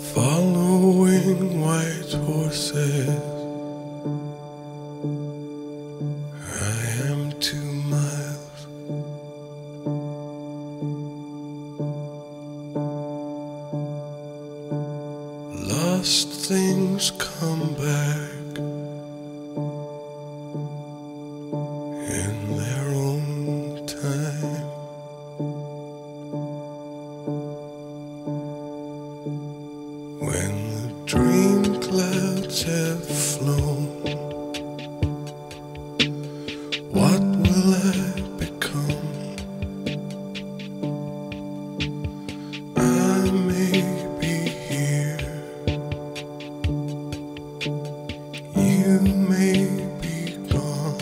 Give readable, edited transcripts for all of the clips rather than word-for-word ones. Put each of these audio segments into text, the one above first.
Following white horses, I am 2 miles. Lost things come back in their own time. When the dream clouds have flown, what will I become? I may be here, you may be gone.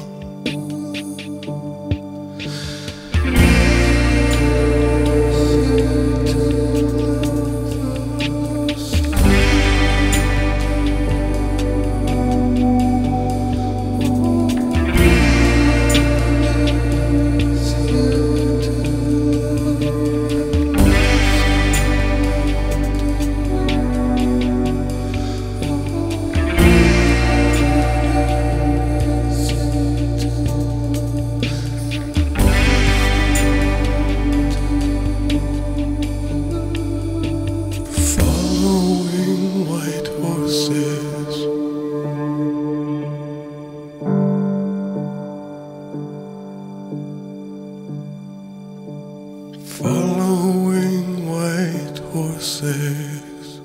Following white horses,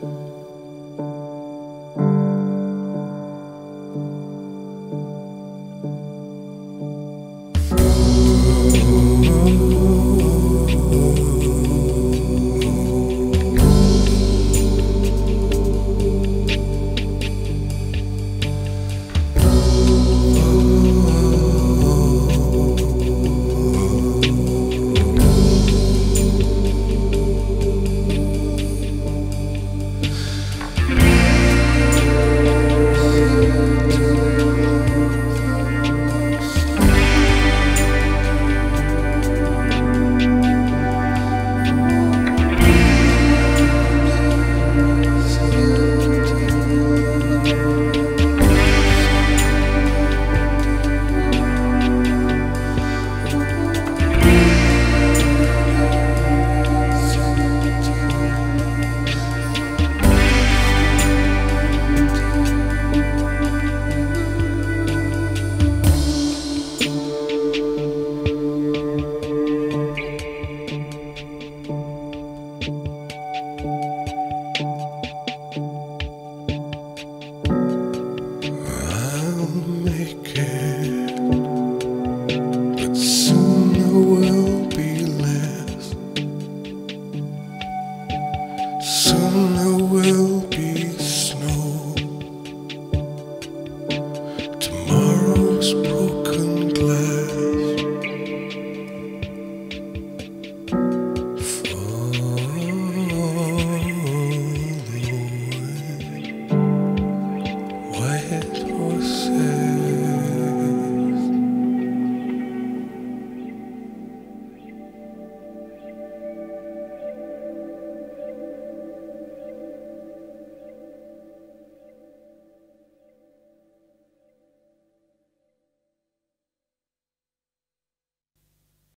make it, but soon there will be less. Soon there